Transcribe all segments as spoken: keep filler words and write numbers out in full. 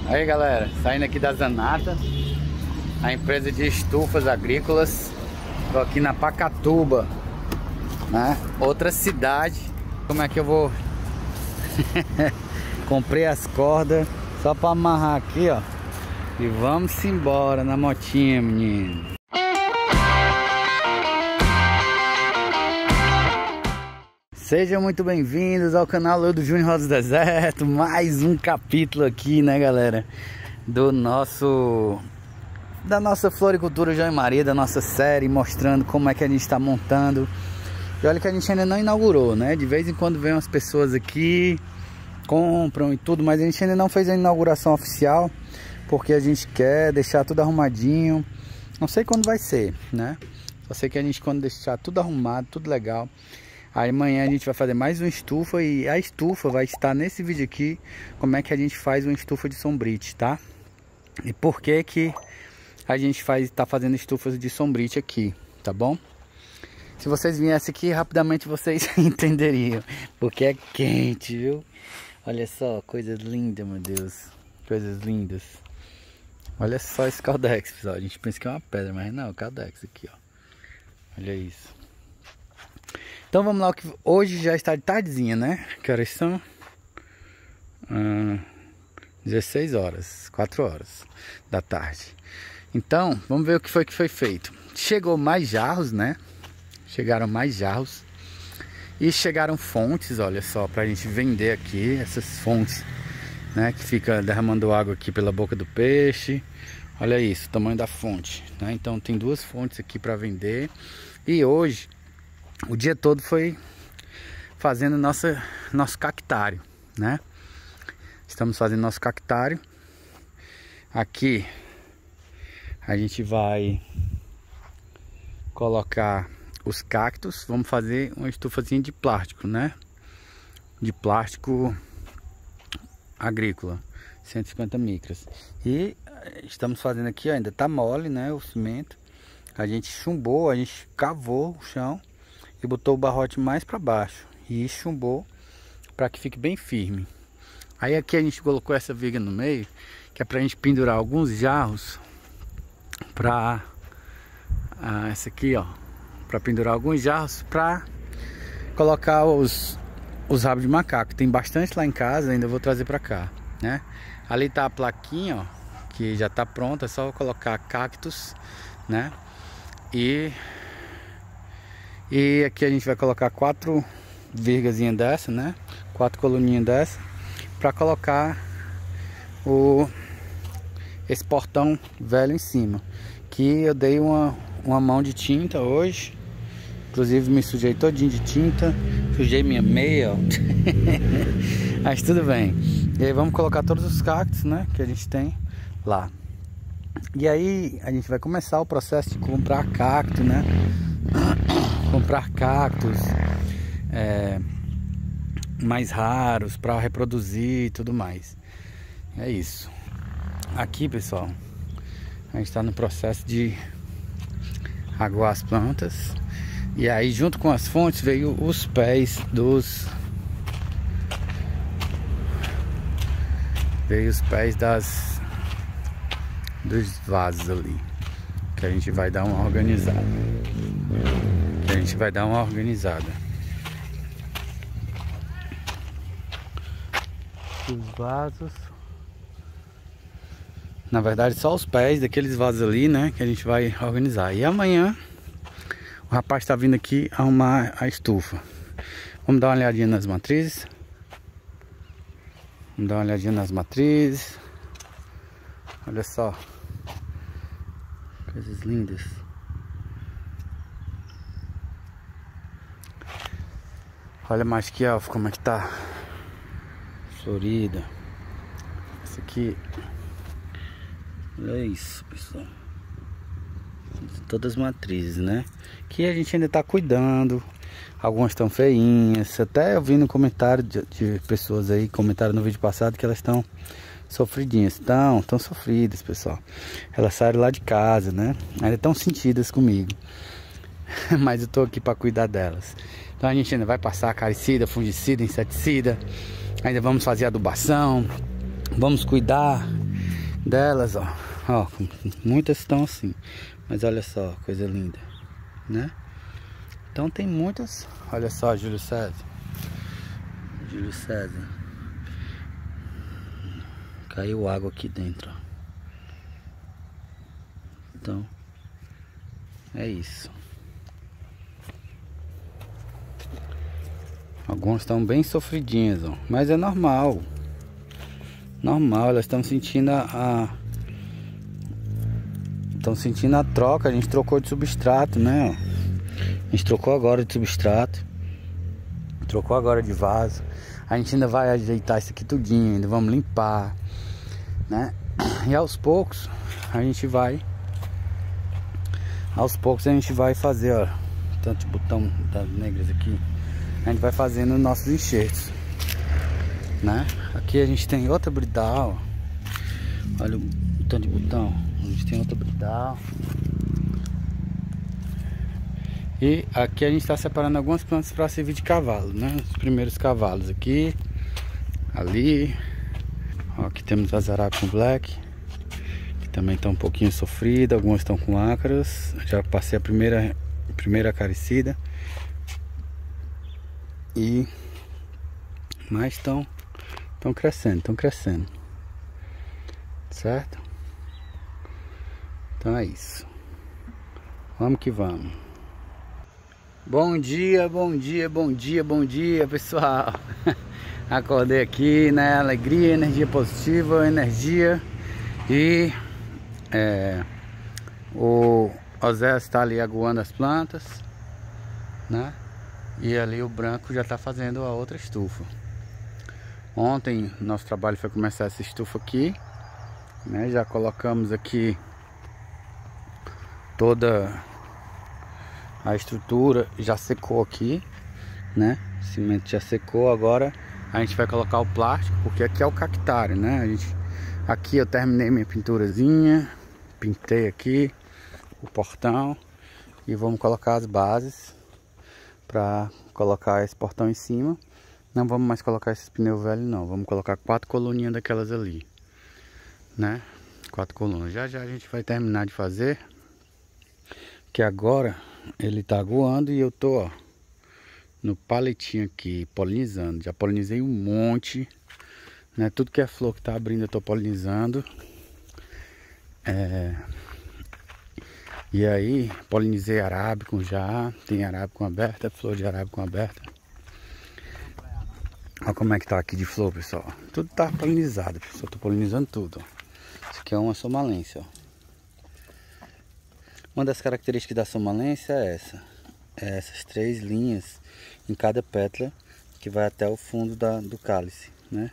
Aí galera, saindo aqui da Zanata, a empresa de estufas agrícolas. Tô aqui na Pacatuba, né? Outra cidade. Como é que eu vou? Comprei as cordas só para amarrar aqui, ó. E vamos embora na motinha, menino. Sejam muito bem-vindos ao canal Eu do Júnior Rosa do Deserto. Mais um capítulo aqui, né, galera? Do nosso... Da nossa floricultura João e Maria, da nossa série, mostrando como é que a gente está montando. E olha que a gente ainda não inaugurou, né? De vez em quando vem umas pessoas aqui, compram e tudo, mas a gente ainda não fez a inauguração oficial, porque a gente quer deixar tudo arrumadinho. Não sei quando vai ser, né? Só sei que a gente, quando deixar tudo arrumado, tudo legal, aí amanhã a gente vai fazer mais uma estufa. E a estufa vai estar nesse vídeo aqui, como é que a gente faz uma estufa de sombrite, tá? E por que que a gente faz, tá fazendo estufas de sombrite aqui, tá bom? Se vocês viessem aqui, rapidamente vocês entenderiam, porque é quente, viu? Olha só, coisas lindas, meu Deus. Coisas lindas. Olha só esse caldex, pessoal. A gente pensa que é uma pedra, mas não, é o caldex aqui, ó. Olha isso. Então vamos lá, que hoje já está de tardezinha, né? Que horas são? Hum, dezesseis horas, quatro horas da tarde. Então, vamos ver o que foi que foi feito. Chegou mais jarros, né? Chegaram mais jarros. E chegaram fontes, olha só, pra gente vender aqui. Essas fontes, né? Que fica derramando água aqui pela boca do peixe. Olha isso, o tamanho da fonte, né? Então tem duas fontes aqui para vender. E hoje, o dia todo foi fazendo nossa, nosso cactário, né? Estamos fazendo nosso cactário. Aqui a gente vai colocar os cactos. Vamos fazer uma estufazinha de plástico, né? De plástico agrícola, cento e cinquenta micras. E estamos fazendo aqui, ó, ainda tá mole, né? O cimento. A gente chumbou, a gente cavou o chão e botou o barrote mais para baixo. E chumbou para que fique bem firme. Aí aqui a gente colocou essa viga no meio, que é pra gente pendurar alguns jarros. Pra ah, essa aqui, ó, para pendurar alguns jarros para colocar os os rabos de macaco. Tem bastante lá em casa, ainda vou trazer para cá, né? Ali tá a plaquinha, ó, que já tá pronta, é só colocar cactos, né? E e aqui a gente vai colocar quatro virgazinhas dessa, né? Quatro coluninhas dessa para colocar o esse portão velho em cima, que eu dei uma, uma mão de tinta hoje. Inclusive me sujei todinho de tinta, sujei minha meia, ó. Mas tudo bem. E aí vamos colocar todos os cactos, né, que a gente tem lá. E aí a gente vai começar o processo de comprar cacto, né? Comprar cactos é, mais raros para reproduzir e tudo mais. É isso. Aqui, pessoal, a gente está no processo de aguar as plantas. E aí, junto com as fontes, veio os pés dos... Veio os pés das... dos vasos ali. Que a gente vai dar uma organizada. Que a gente vai dar uma organizada. Os vasos... Na verdade, só os pés daqueles vasos ali, né? Que a gente vai organizar. E amanhã, o rapaz tá vindo aqui arrumar a estufa. Vamos dar uma olhadinha nas matrizes. Vamos dar uma olhadinha nas matrizes. Olha só. Coisas lindas. Olha mais que alfa, como é que tá. Florida. Esse aqui... Olha isso, pessoal. Todas as matrizes, né? Que a gente ainda tá cuidando. Algumas estão feinhas. Até eu vi no comentário de, de pessoas aí, comentaram no vídeo passado, que elas estão sofridinhas. Estão, estão sofridas, pessoal. Elas saíram lá de casa, né? Ainda estão sentidas comigo. Mas eu tô aqui para cuidar delas. Então a gente ainda vai passar acaricida, fungicida, inseticida. Ainda vamos fazer adubação. Vamos cuidar delas, ó. Ó, muitas estão assim. Mas olha só, coisa linda, né? Então tem muitas. Olha só, Júlio César. Júlio César. Caiu água aqui dentro, ó. Então, é isso. Algumas estão bem sofridinhas, ó. Mas é normal. Normal, elas estão sentindo a... Estão sentindo a troca. A gente trocou de substrato, né? Ó. A gente trocou agora de substrato. Trocou agora de vaso. A gente ainda vai ajeitar isso aqui tudinho. Ainda vamos limpar, né? E aos poucos a gente vai... Aos poucos a gente vai fazer, ó. Tanto de botão das negras aqui. A gente vai fazendo nossos enxertos, né? Aqui a gente tem outra bridal. Olha o tanto de botão. A gente tem outra bridal. E aqui a gente está separando algumas plantas para servir de cavalo, né? Os primeiros cavalos aqui, ali. Ó, aqui temos as Arabian Black, que também estão um pouquinho sofridas. Algumas estão com ácaros. Já passei a primeira, primeira acaricida. E mas estão estão crescendo, estão crescendo, certo? Então é isso. Vamos que vamos. Bom dia, bom dia, bom dia, bom dia, pessoal. Acordei aqui, né? Alegria, energia positiva, energia. E é, o Osé está ali aguando as plantas, né? E ali o branco já está fazendo a outra estufa. Ontem nosso trabalho foi começar essa estufa aqui, né? Já colocamos aqui toda a estrutura, já secou aqui, né? O cimento já secou. Agora a gente vai colocar o plástico, porque aqui é o cactário, né? A gente, aqui eu terminei minha pinturazinha, pintei aqui o portão e vamos colocar as bases para colocar esse portão em cima. Não vamos mais colocar esses pneus velhos, não. Vamos colocar quatro coluninhas daquelas ali, né? Quatro colunas. Já já a gente vai terminar de fazer, que agora ele tá aguando e eu tô, ó, no paletinho aqui, polinizando. Já polinizei um monte, né? Tudo que é flor que tá abrindo eu tô polinizando. É... E aí, polinizei arábico já. Tem arábico aberta, flor de arábico aberta. Olha como é que tá aqui de flor, pessoal. Tudo tá polinizado, pessoal. Tô polinizando tudo, ó. Isso aqui é uma somalência, ó. Uma das características da somalência é essa. É essas três linhas em cada pétala, que vai até o fundo da, do cálice, né?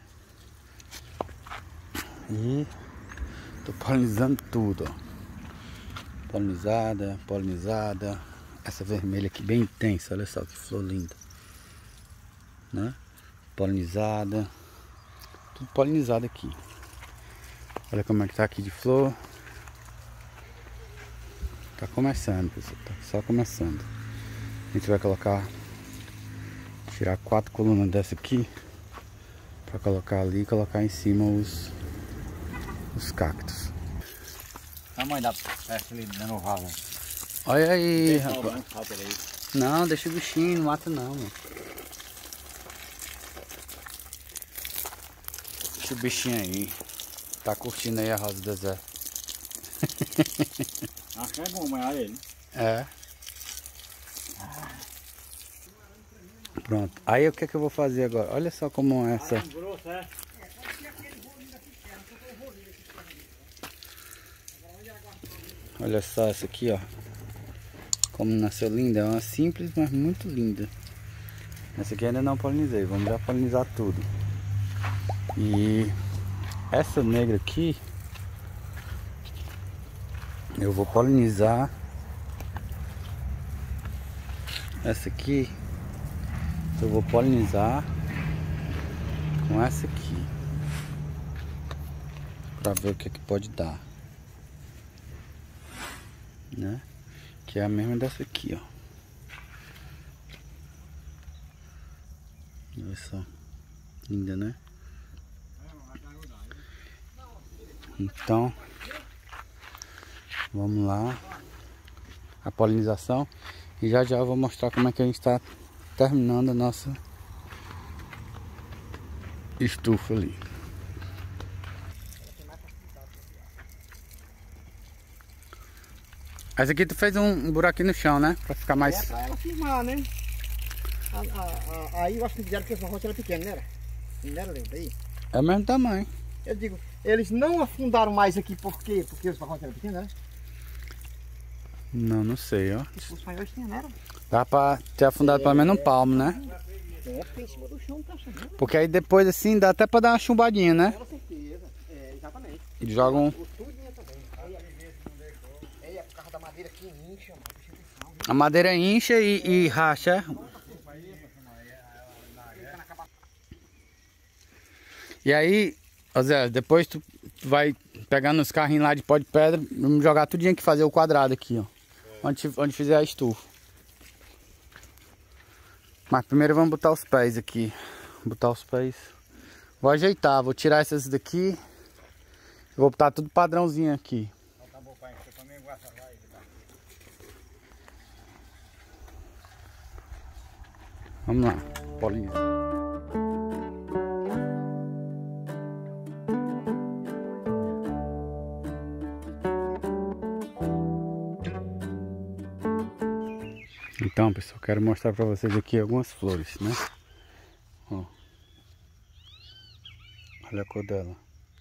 E tô polinizando tudo, ó. Polinizada, polinizada. Essa vermelha aqui bem intensa, olha só que flor linda, né? Polinizada. Tudo polinizado aqui. Olha como é que tá aqui de flor. Tá começando, pessoal. Tá só começando. A gente vai colocar, tirar quatro colunas dessa aqui para colocar ali e colocar em cima os os cactos. A mãe da peste ali dando ralo. Olha aí, rapaz. Não, deixa o bichinho, não mata não, mano. Deixa o bichinho aí. Tá curtindo aí a rosa do deserto. Acho que é bom amanhã ele. É. Pronto. Aí o que é que eu vou fazer agora? Olha só como é essa. Olha só essa aqui, ó. Como nasceu linda. É uma simples, mas muito linda. Essa aqui ainda não polinizei. Vamos já polinizar tudo. E essa negra aqui eu vou polinizar. Essa aqui eu vou polinizar com essa aqui, para ver o que é que pode dar, né? Que é a mesma dessa aqui, ó. Olha só, linda, né? Então, vamos lá. A polinização. E já já eu vou mostrar como é que a gente está terminando a nossa estufa ali. Essa aqui tu fez um buraquinho no chão, né? Pra ficar mais... É pra ela firmar, né? A, a, a, aí eu acho que fizeram porque essa rocha era pequena, não era? Não era, Leandro? Aí? É o mesmo tamanho. Eu digo, eles não afundaram mais aqui por quê? Porque essa rocha era pequena, né? Não, não sei, ó. Os espanhóis tinham, não era? Dá pra ter afundado é, pelo menos um palmo, né? É, porque em cima do chão tá achando. Porque aí depois assim dá até pra dar uma chumbadinha, né? Com certeza, é, exatamente. E joga um... É, é por causa da madeira que incha, mano. A madeira incha e, e racha. E aí, ó Zé, depois tu vai pegar nos carrinhos lá de pó de pedra, vamos jogar tudinho aqui, fazer o quadrado aqui, ó. Onde, onde fizer a estufa. Mas primeiro vamos botar os pés aqui. Botar os pés. Vou ajeitar, vou tirar essas daqui. Vou botar tudo padrãozinho aqui. Vamos lá, polinizar. Então, pessoal, quero mostrar para vocês aqui algumas flores, né? Ó. Olha a cor dela.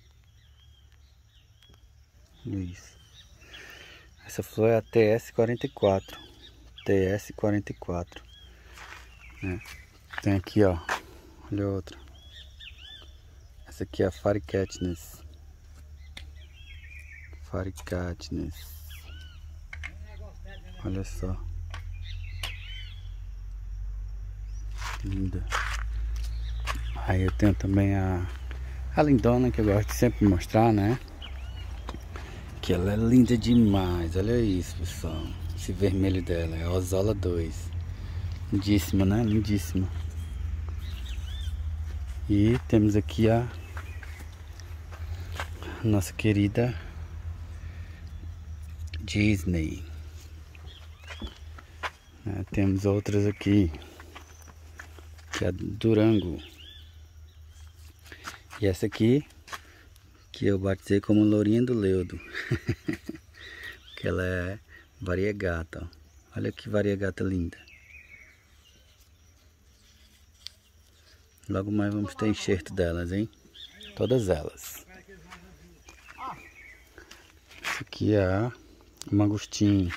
Isso. Essa flor é a T S quarenta e quatro. T S quarenta e quatro. Né? Tem aqui, ó. Olha outra. Essa aqui é a Pharicatnes. Pharicatnes. Olha só. Linda. Aí eu tenho também a, a lindona, que eu gosto de sempre mostrar, né? Que ela é linda demais. Olha isso, pessoal. Esse vermelho dela é a Ozola dois. Lindíssima, né? Lindíssima. E temos aqui a nossa querida Disney. É, temos outras aqui, que é a Durango. E essa aqui, que eu batizei como Lourinha do Leudo. Que ela é variegata, ó. Olha que variegata linda. Logo mais vamos ter enxerto delas, hein? Todas elas. Essa aqui é a mangostim.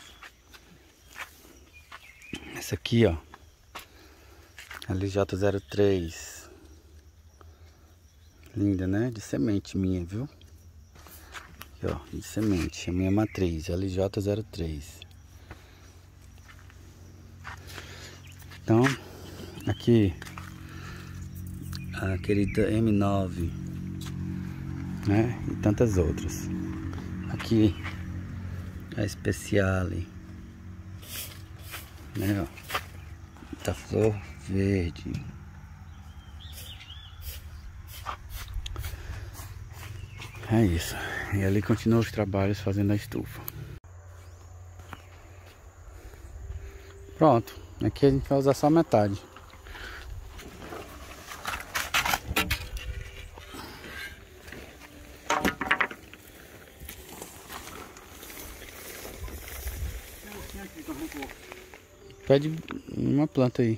Essa aqui, ó, L J zero três. Linda, né? De semente minha, viu? Aqui, ó, de semente. A minha matriz, L J zero três. Então, aqui a querida M nove, né? E tantas outras. Aqui a Speciale, né? Ó, da flor verde. É isso. E ali continua os trabalhos fazendo a estufa. Pronto. Aqui a gente vai usar só metade. Pede uma planta aí.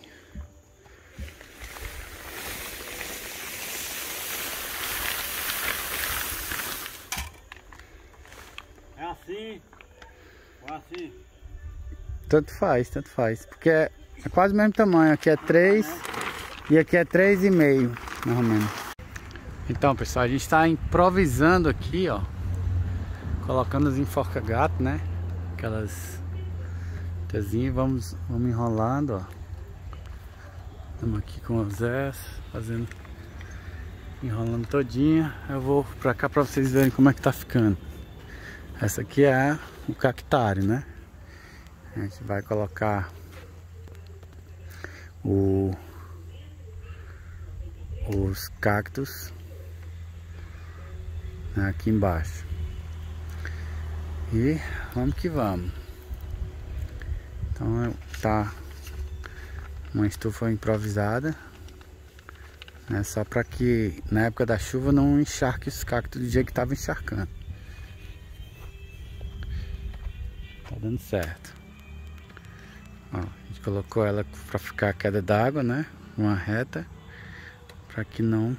É assim ou assim? Tanto faz, tanto faz. Porque é, é quase o mesmo tamanho. Aqui é três e aqui é três e meio, mais ou menos. Então, pessoal, a gente está improvisando aqui, ó. Colocando os enforca-gato, né? Aquelas tezinhas. Vamos, vamos enrolando, ó. Estamos aqui com o Zé fazendo, enrolando todinha. Eu vou pra cá pra vocês verem como é que tá ficando. Essa aqui é o cactário, né? A gente vai colocar o, os cactos aqui embaixo. E vamos que vamos. Então tá uma estufa improvisada, né? Só para que na época da chuva não encharque os cactos do jeito que tava encharcando. Tá dando certo. Ó, a gente colocou ela para ficar a queda d'água, né? Uma reta, para que não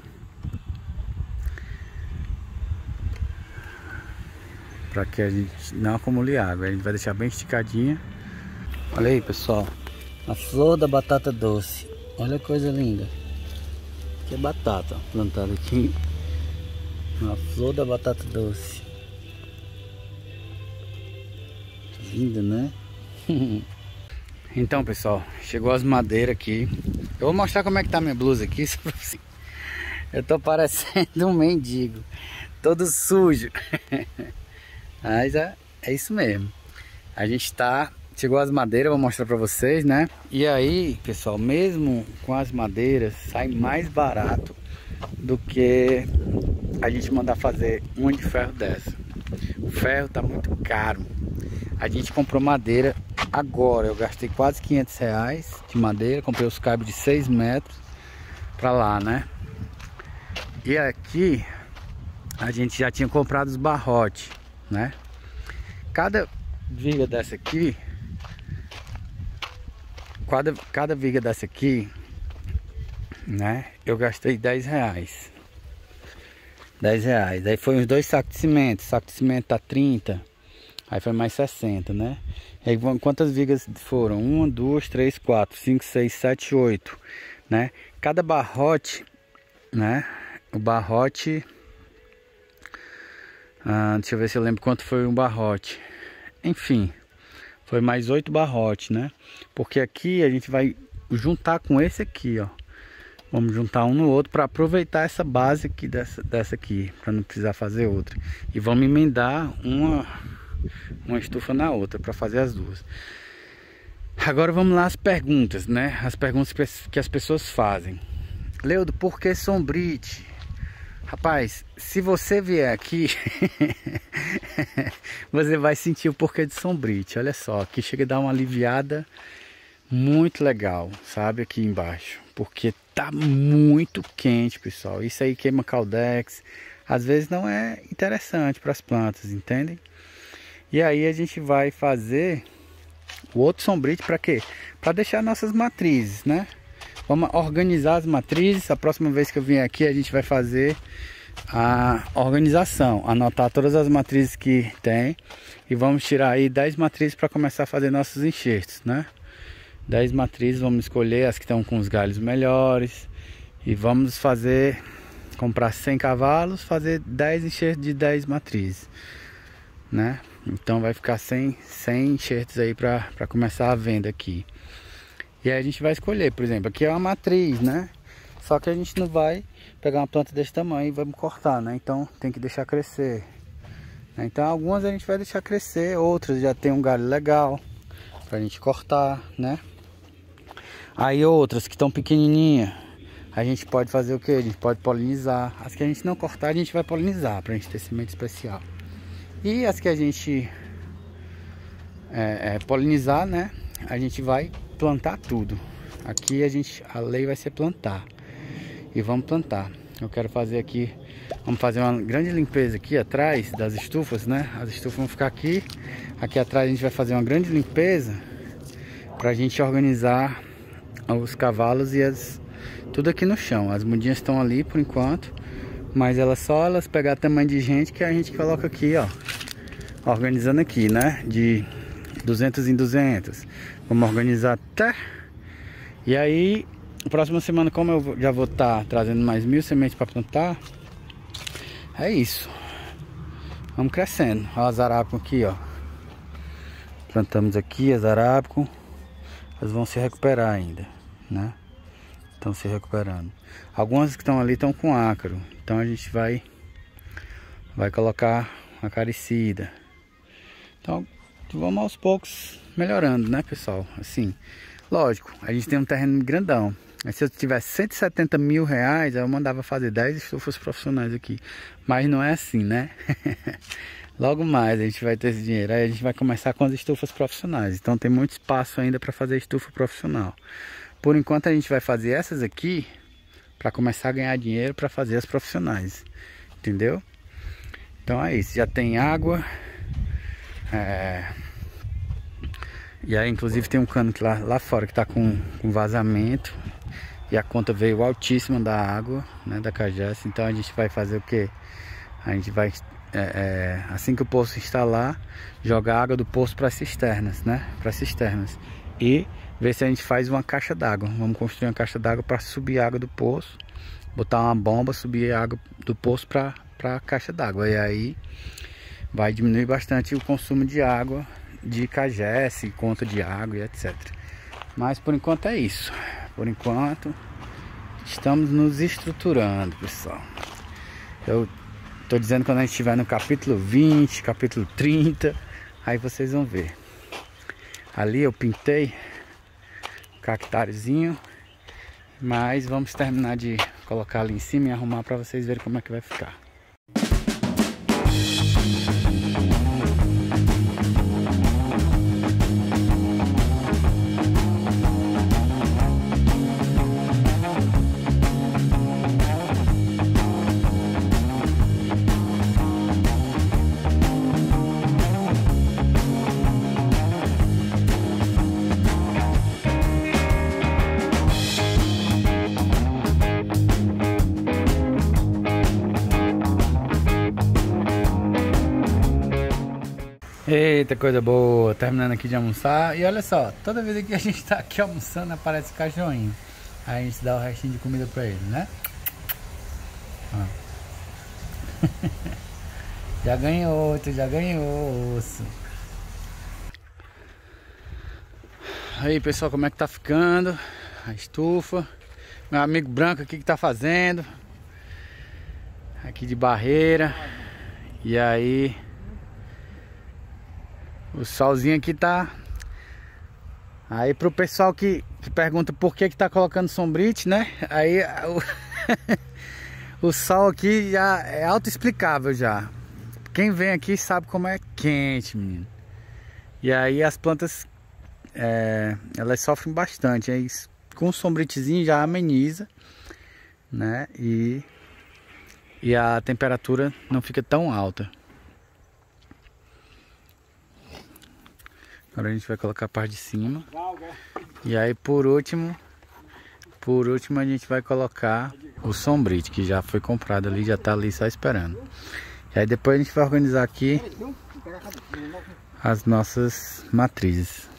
para que a gente não acumule água. A gente vai deixar bem esticadinha. Olha aí, pessoal, a flor da batata doce. Olha que coisa linda. Que é batata plantada aqui. A flor da batata doce. Que linda, né? Então, pessoal, chegou as madeiras aqui. Eu vou mostrar como é que tá minha blusa aqui. Eu tô parecendo um mendigo, todo sujo. Mas é, é isso mesmo. A gente tá... Chegou as madeiras, vou mostrar pra vocês, né? E aí, pessoal, mesmo com as madeiras, sai mais barato do que a gente mandar fazer uma de ferro dessa. O ferro tá muito caro. A gente comprou madeira agora. Eu gastei quase quinhentos reais de madeira. Comprei os cabos de seis metros pra lá, né? E aqui a gente já tinha comprado os barrotes, né? Cada viga dessa aqui, cada, cada viga dessa aqui, né? Eu gastei dez reais. dez reais. Aí foi uns dois sacos de cimento. O saco de cimento tá trinta. Aí foi mais sessenta, né? E aí, quantas vigas foram? Uma, duas, três, quatro, cinco, seis, sete, oito, né? Cada barrote, né? O barrote... Ah, deixa eu ver se eu lembro quanto foi um barrote. Enfim, foi mais oito barrotes, né? Porque aqui a gente vai juntar com esse aqui, ó. Vamos juntar um no outro para aproveitar essa base aqui dessa, dessa aqui, para não precisar fazer outra. E vamos emendar uma, uma estufa na outra para fazer as duas. Agora vamos lá as perguntas, né? As perguntas que as pessoas fazem. Leudo, por que sombrite? Rapaz, se você vier aqui, você vai sentir o porquê de sombrite. Olha só, aqui chega a dar uma aliviada muito legal, sabe? Aqui embaixo. Porque tá muito quente, pessoal. Isso aí queima caldex. Às vezes não é interessante para as plantas, entendem? E aí a gente vai fazer o outro sombrite para quê? Para deixar nossas matrizes, né? Vamos organizar as matrizes. A próxima vez que eu vim aqui a gente vai fazer a organização, anotar todas as matrizes que tem e vamos tirar aí dez matrizes para começar a fazer nossos enxertos, né? dez matrizes, vamos escolher as que estão com os galhos melhores e vamos fazer, comprar cem cavalos, fazer dez enxertos de dez matrizes, né? Então vai ficar cem, cem enxertos aí para começar a venda aqui. E aí a gente vai escolher, por exemplo, aqui é uma matriz, né? Só que a gente não vai pegar uma planta desse tamanho e vamos cortar, né? Então tem que deixar crescer. Então algumas a gente vai deixar crescer, outras já tem um galho legal pra gente cortar, né? Aí outras que estão pequenininhas, a gente pode fazer o que? A gente pode polinizar. As que a gente não cortar, a gente vai polinizar pra gente ter semente especial. E as que a gente é, é, polinizar, né? A gente vai plantar tudo. Aqui a gente, a lei vai ser plantar. E vamos plantar. Eu quero fazer aqui, vamos fazer uma grande limpeza aqui atrás das estufas, né? As estufas vão ficar aqui. Aqui atrás a gente vai fazer uma grande limpeza pra gente organizar os cavalos e as tudo aqui no chão. As mudinhas estão ali por enquanto, mas elas só elas pegar tamanho de gente que a gente coloca aqui, ó, organizando aqui, né? De duzentos em duzentos. Vamos organizar até. E aí, próxima semana, como eu já vou estar tá trazendo mais mil sementes para plantar, é isso. Vamos crescendo. Olha as arábicas aqui, ó. Plantamos aqui as arábicas. Elas vão se recuperar ainda, né? Estão se recuperando. Algumas que estão ali estão com ácaro. Então a gente vai vai colocar acaricida. Então vamos aos poucos melhorando, né, pessoal? Assim, lógico, a gente tem um terreno grandão. Mas se eu tivesse cento e setenta mil reais, eu mandava fazer dez estufas profissionais aqui. Mas não é assim, né? Logo mais a gente vai ter esse dinheiro. Aí a gente vai começar com as estufas profissionais. Então tem muito espaço ainda para fazer estufa profissional. Por enquanto a gente vai fazer essas aqui para começar a ganhar dinheiro para fazer as profissionais. Entendeu? Então é isso. Já tem água. É... E aí inclusive tem um cano que lá, lá fora que está com, com vazamento. E a conta veio altíssima da água, né, da Cagés. Então a gente vai fazer o que? A gente vai, é, é, assim que o poço instalar, jogar a água do poço para as cisternas, né? Para cisternas. E ver se a gente faz uma caixa d'água. Vamos construir uma caixa d'água para subir a água do poço. Botar uma bomba, subir a água do poço para a caixa d'água. E aí vai diminuir bastante o consumo de água de Cagés, conta de água e etcétera. Mas por enquanto é isso. Por enquanto estamos nos estruturando, pessoal. Eu tô dizendo quando a gente estiver no capítulo vinte, capítulo trinta, aí vocês vão ver. Ali eu pintei um cactárizinho, mas vamos terminar de colocar ali em cima e arrumar para vocês verem como é que vai ficar. Eita, coisa boa, terminando aqui de almoçar. E olha só, toda vez que a gente tá aqui almoçando aparece cachorrinho. Aí a gente dá o restinho de comida pra ele, né? Ó. Já ganhou outro, já ganhou osso. Aí pessoal, como é que tá ficando a estufa? Meu amigo branco aqui que tá fazendo aqui de barreira. E aí o solzinho aqui tá. Aí pro pessoal que, que pergunta por que que tá colocando sombrite, né? Aí o, o sol aqui já é autoexplicável já. Quem vem aqui sabe como é quente, menino. E aí as plantas é, elas sofrem bastante. Aí com o sombritezinho já ameniza, né? E, e a temperatura não fica tão alta. Agora a gente vai colocar a parte de cima. E aí por último, por último a gente vai colocar o sombrite, que já foi comprado ali, já tá ali só esperando. E aí depois a gente vai organizar aqui as nossas matrizes.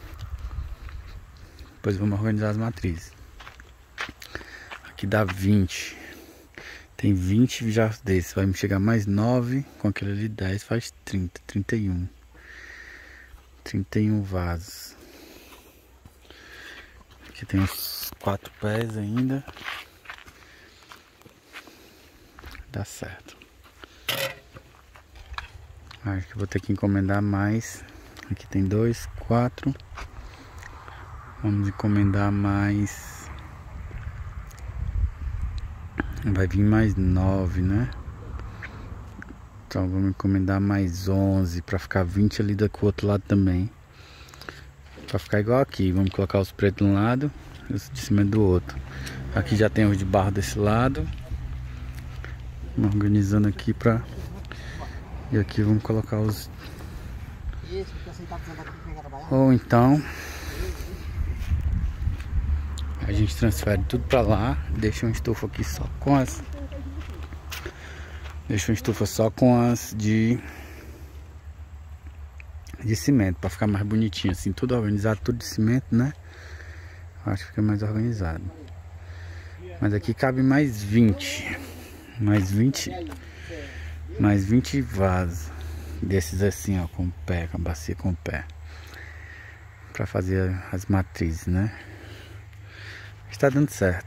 Depois vamos organizar as matrizes. Aqui dá vinte. Tem vinte já desses. Vai me chegar mais nove. Com aquele ali dez faz trinta, trinta e um. trinta e um vasos. Aqui tem uns quatro pés ainda. Dá certo. Acho que vou ter que encomendar mais. Aqui tem dois, quatro. Vamos encomendar mais. Vai vir mais nove, né? Então vamos encomendar mais onze para ficar vinte ali do outro lado também. Para ficar igual aqui. Vamos colocar os pretos de um lado e os de cima do outro. Aqui já tem os de barro desse lado. Vamos organizando aqui para. E aqui vamos colocar os. Ou então a gente transfere tudo para lá. Deixa uma estufa aqui só com as. Deixa uma estufa só com as de de cimento, para ficar mais bonitinho assim, tudo organizado, tudo de cimento, né? Acho que fica mais organizado. Mas aqui cabe mais vinte. Mais vinte. Mais vinte vasos desses assim, ó, com pé, com a bacia com pé. Para fazer as matrizes, né? Está dando certo.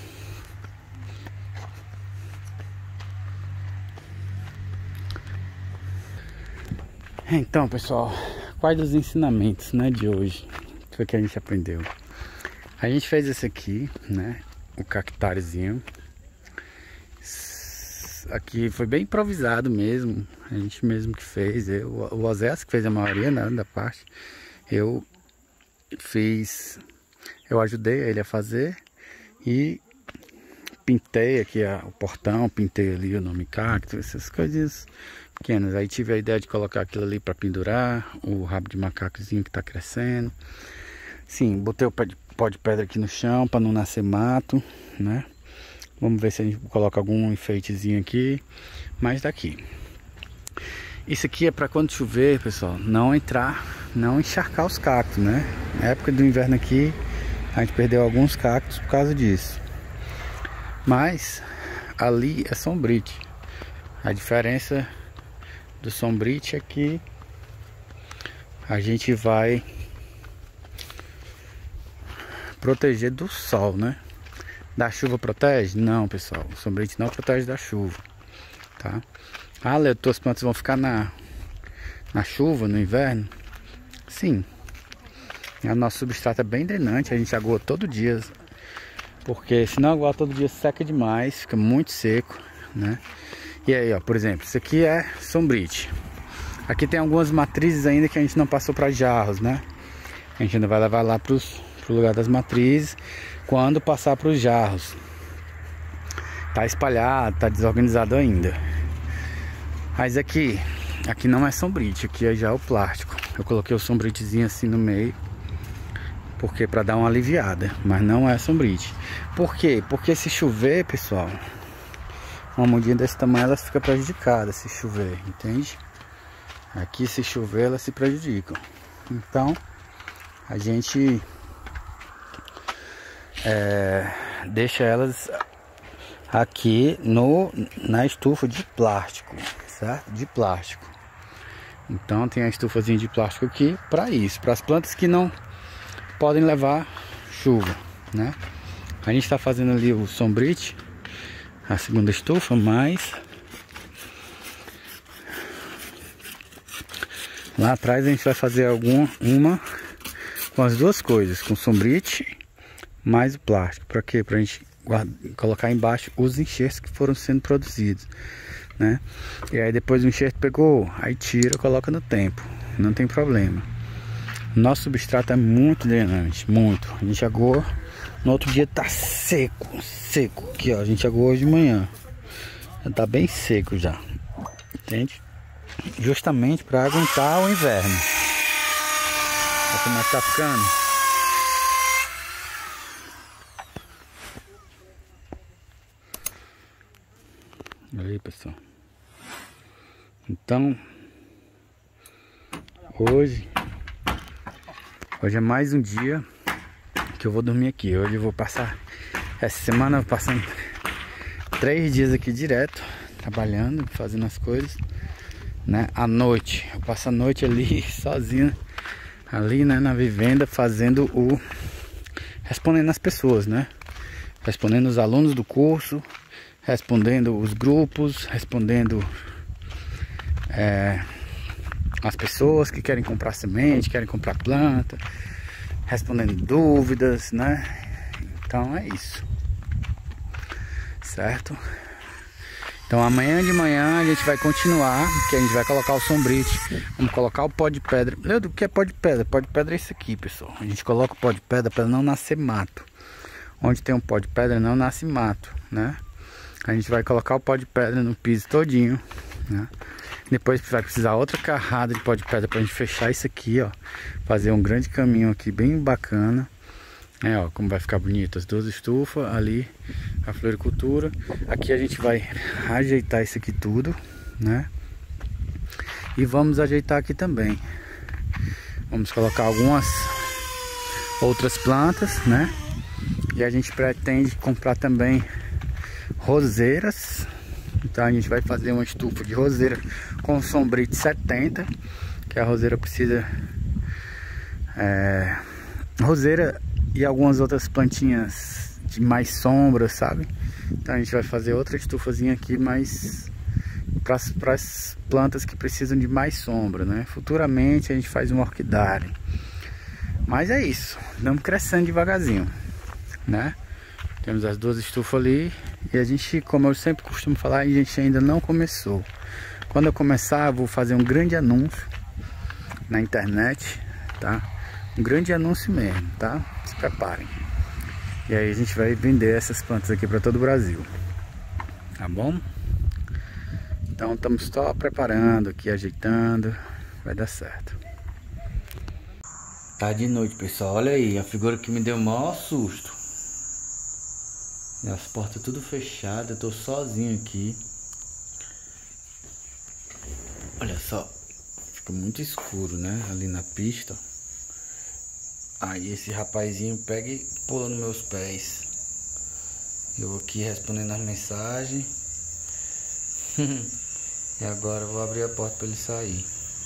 Então, pessoal, quais os ensinamentos, né, de hoje? O que, que a gente aprendeu? A gente fez esse aqui, né, o cactárizinho. Aqui foi bem improvisado mesmo. A gente mesmo que fez, eu, o Oséias que fez a maioria, né, da parte. Eu fiz, eu ajudei ele a fazer e pintei aqui a, o portão, pintei ali o nome cacto, essas coisinhas pequenas. Aí tive a ideia de colocar aquilo ali para pendurar, o rabo de macacozinho que tá crescendo. Sim, botei o pé de, pó de pedra aqui no chão para não nascer mato, né? Vamos ver se a gente coloca algum enfeitezinho aqui, mas daqui. Isso aqui é para quando chover, pessoal, não entrar, não encharcar os cactos, né? Na época do inverno aqui, a gente perdeu alguns cactos por causa disso. Mas ali é sombrite. A diferença do sombrite é que a gente vai proteger do sol, né? Da chuva protege? Não, pessoal, o sombrite não protege da chuva, tá? Ah, Léo, tuas plantas vão ficar na, na chuva, no inverno? Sim. O nosso substrato é bem drenante, a gente agoa todo dia. Porque se não aguar todo dia seca demais, fica muito seco, né? E aí, ó, por exemplo, isso aqui é sombrite. Aqui tem algumas matrizes ainda que a gente não passou para jarros, né? A gente ainda vai levar lá para o lugar das matrizes quando passar para os jarros. Tá espalhado, tá desorganizado ainda. Mas aqui, aqui não é sombrite, aqui é já o plástico. Eu coloquei o sombritezinho assim no meio, porque para dar uma aliviada, mas não é sombrite. Por quê? Porque se chover, pessoal, uma mudinha desse tamanho ela fica prejudicada se chover, entende? Aqui se chover elas se prejudicam. Então a gente é, deixa elas aqui no, na estufa de plástico, certo? De plástico. Então tem a estufazinha de plástico aqui para isso, para as plantas que não podem levar chuva, né? A gente está fazendo ali o sombrite, a segunda estufa, mas lá atrás a gente vai fazer alguma uma com as duas coisas, com sombrite mais o plástico. Para quê? Para a gente guarda, colocar embaixo os enxertos que foram sendo produzidos, né? E aí depois o enxerto pegou, aí tira, coloca no tempo, não tem problema. Nosso substrato é muito drenante, muito. A gente agoa, no outro dia tá seco, seco. Aqui ó, a gente agoa hoje de manhã, já tá bem seco já, entende? Justamente para aguentar o inverno. Olha como é que tá ficando. Olha aí, pessoal. Então hoje Hoje é mais um dia que eu vou dormir aqui. Hoje eu vou passar, essa semana eu vou passando três dias aqui direto, trabalhando, fazendo as coisas, né? À noite, eu passo a noite ali sozinho, ali, né, na vivenda, fazendo o... respondendo as pessoas, né? Respondendo os alunos do curso, respondendo os grupos, respondendo é, as pessoas que querem comprar semente, querem comprar planta, respondendo dúvidas, né? Então é isso, certo? Então amanhã de manhã a gente vai continuar, que a gente vai colocar o sombrite, vamos colocar o pó de pedra. Leandro, o que é pó de pedra? Pó de pedra é isso aqui, pessoal. A gente coloca o pó de pedra para não nascer mato. Onde tem um pó de pedra não nasce mato, né? A gente vai colocar o pó de pedra no piso todinho, né? Depois vai precisar outra carrada de pó de pedra pra gente fechar isso aqui, ó. Fazer um grande caminho aqui bem bacana. É, ó, como vai ficar bonito as duas estufas, ali a floricultura. Aqui a gente vai ajeitar isso aqui tudo, né? E vamos ajeitar aqui também. Vamos colocar algumas outras plantas, né? E a gente pretende comprar também roseiras. Então a gente vai fazer uma estufa de roseira com sombrite setenta, que a roseira precisa é, roseira e algumas outras plantinhas de mais sombra, sabe? Então a gente vai fazer outra estufazinha aqui, mas para as plantas que precisam de mais sombra, né? Futuramente a gente faz uma orquidária. Mas é isso, estamos crescendo devagarzinho, né? Temos as duas estufas ali e a gente, como eu sempre costumo falar, a gente ainda não começou. Quando eu começar, eu vou fazer um grande anúncio na internet, tá? Um grande anúncio mesmo, tá? Se preparem. E aí a gente vai vender essas plantas aqui para todo o Brasil, tá bom? Então estamos só preparando aqui, ajeitando, vai dar certo. Tá de noite, pessoal, olha aí, a figura que me deu o maior susto. E as portas tudo fechadas, eu tô sozinho aqui. Olha só, fica muito escuro, né, ali na pista. Aí esse rapazinho pega e pula nos meus pés. Eu aqui respondendo as mensagens. E agora eu vou abrir a porta para ele sair.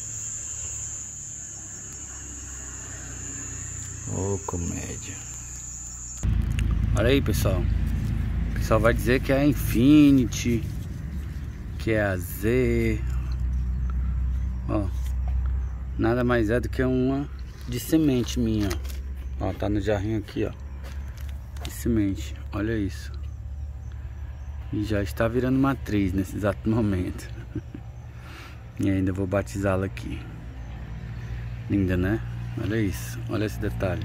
Ô, comédia. Olha aí, pessoal. O pessoal vai dizer que é a Infinity, que é a Z. Ó, nada mais é do que uma de semente minha. Ó, tá no jarrinho aqui, ó, de semente. Olha isso. E já está virando matriz nesse exato momento. E ainda vou batizá-la aqui. Linda, né? Olha isso, olha esse detalhe.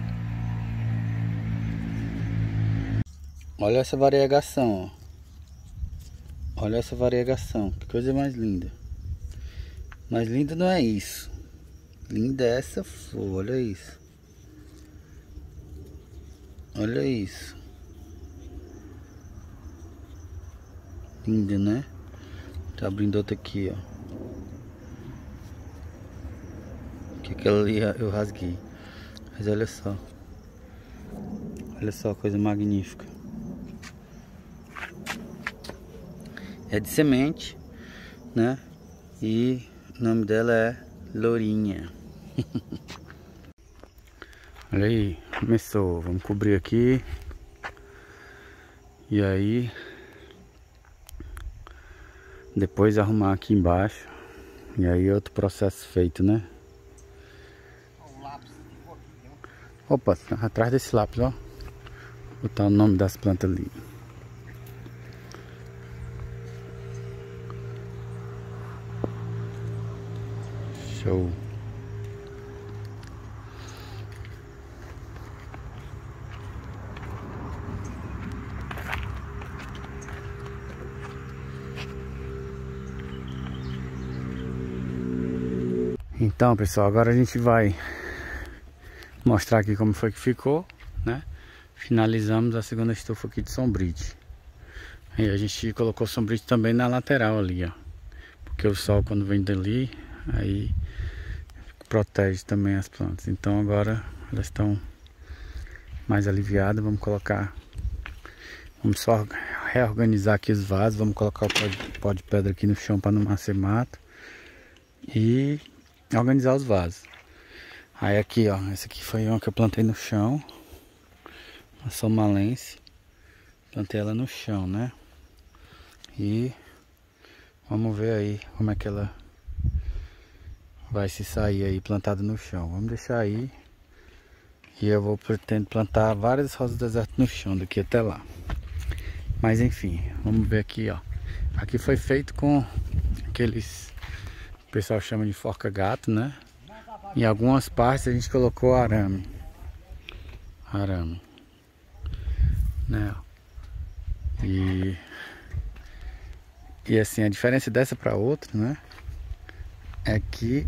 Olha essa variegação, ó. Olha essa variegação, que coisa mais linda. Mas linda não é isso. Linda é essa flor, olha isso. Olha isso. Linda, né? Tá abrindo outra aqui, ó. Que aquela ali eu rasguei. Mas olha só. Olha só, coisa magnífica. É de semente, né? E o nome dela é Lourinha. Olha aí, começou. Vamos cobrir aqui. E aí depois arrumar aqui embaixo. E aí outro processo feito, né? Opa, atrás desse lápis, ó. Vou botar o nome das plantas ali. Show. Então, pessoal, agora a gente vai mostrar aqui como foi que ficou, né? Finalizamos a segunda estufa aqui de sombrite. Aí a gente colocou sombrite também na lateral ali, ó. Porque o sol quando vem dali, aí protege também as plantas. Então agora elas estão mais aliviadas. Vamos colocar, vamos só reorganizar aqui os vasos. Vamos colocar o pó de, pó de pedra aqui no chão para não nascer mato. E organizar os vasos. Aí aqui, ó, essa aqui foi uma que eu plantei no chão, uma somalense. Plantei ela no chão, né? E vamos ver aí como é que ela vai se sair aí plantada no chão. Vamos deixar aí. E eu vou pretendo plantar várias rosas do deserto no chão daqui até lá. Mas enfim, vamos ver aqui, ó. Aqui foi feito com aqueles, o pessoal chama de forca-gato, né? Em algumas partes a gente colocou arame. Arame. Né? E, e assim, a diferença dessa para outra, né? É que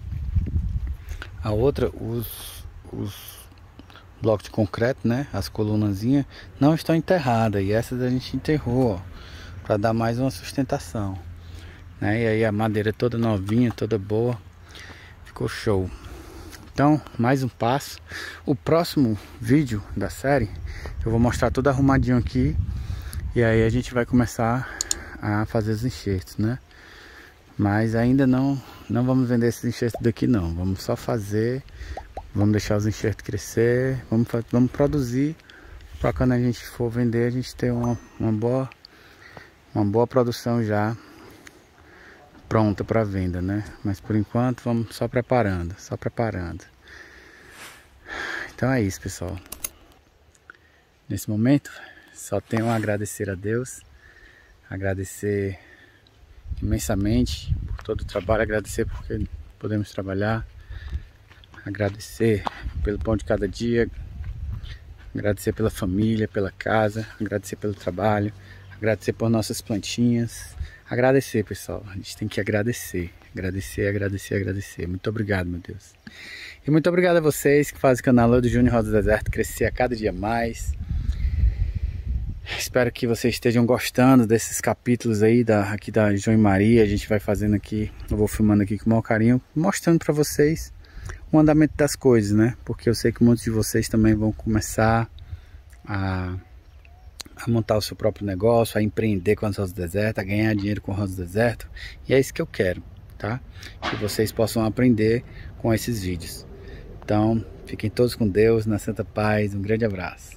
a outra, os, os blocos de concreto, né? As colunazinhas não estão enterradas. E essas a gente enterrou, ó, para dar mais uma sustentação, né? E aí a madeira toda novinha, toda boa. Ficou show. Então, mais um passo. O próximo vídeo da série eu vou mostrar tudo arrumadinho aqui. E aí a gente vai começar a fazer os enxertos, né? Mas ainda não não vamos vender esses enxertos daqui não. Vamos só fazer. Vamos deixar os enxertos crescer. Vamos, vamos produzir para quando a gente for vender a gente ter uma, uma boa uma boa produção já pronta para venda, né? Mas por enquanto vamos só preparando, só preparando. Então é isso, pessoal. Nesse momento só tenho a agradecer a Deus, agradecer imensamente por todo o trabalho, agradecer porque podemos trabalhar, agradecer pelo pão de cada dia, agradecer pela família, pela casa, agradecer pelo trabalho, agradecer por nossas plantinhas, agradecer, pessoal, a gente tem que agradecer, agradecer, agradecer, agradecer. Muito obrigado, meu Deus. E muito obrigado a vocês que fazem o canal Leo do Júnior Rosa do Deserto crescer a cada dia mais. Espero que vocês estejam gostando desses capítulos aí da, aqui da João e Maria. A gente vai fazendo aqui, eu vou filmando aqui com o maior carinho, mostrando para vocês o andamento das coisas, né? Porque eu sei que muitos de vocês também vão começar a, a montar o seu próprio negócio, a empreender com as rosas do deserto, a ganhar dinheiro com rosas do deserto. E é isso que eu quero, tá? Que vocês possam aprender com esses vídeos. Então, fiquem todos com Deus, na santa paz. Um grande abraço.